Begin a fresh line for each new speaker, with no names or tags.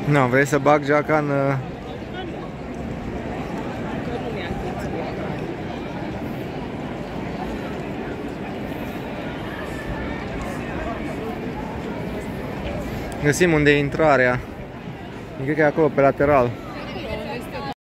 Nu, vrei să bag geaca în... Găsim unde e intrarea. Cred că e acolo pe lateral.